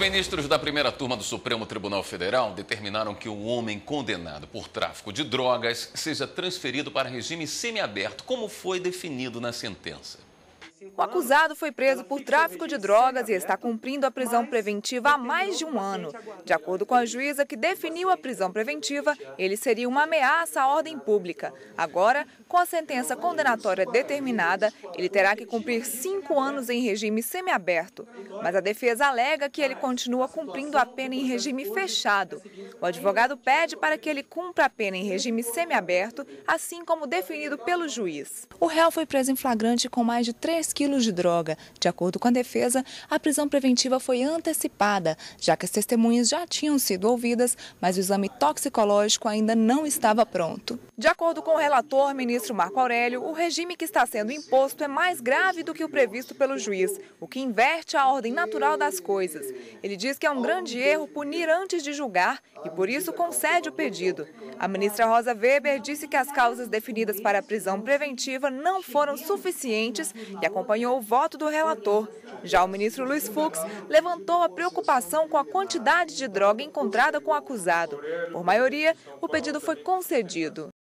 ministros da primeira turma do Supremo Tribunal Federal determinaram que um homem condenado por tráfico de drogas seja transferido para regime semiaberto, como foi definido na sentença. O acusado foi preso por tráfico de drogas e está cumprindo a prisão preventiva há mais de um ano. De acordo com a juíza que definiu a prisão preventiva, ele seria uma ameaça à ordem pública. Agora, com a sentença condenatória determinada, ele terá que cumprir 5 anos em regime semiaberto. Mas a defesa alega que ele continua cumprindo a pena em regime fechado. O advogado pede para que ele cumpra a pena em regime semiaberto, assim como definido pelo juiz. O réu foi preso em flagrante com mais de 3 quilos de droga. De acordo com a defesa, a prisão preventiva foi antecipada, já que as testemunhas já tinham sido ouvidas, mas o exame toxicológico ainda não estava pronto. De acordo com o relator, ministro Marco Aurélio, o regime que está sendo imposto é mais grave do que o previsto pelo juiz, o que inverte a ordem natural das coisas. Ele diz que é um grande erro punir antes de julgar e, por isso, concede o pedido. A ministra Rosa Weber disse que as causas definidas para a prisão preventiva não foram suficientes e acompanhou o voto do relator. Já o ministro Luiz Fux levantou a preocupação com a quantidade de droga encontrada com o acusado. Por maioria, o pedido foi concedido.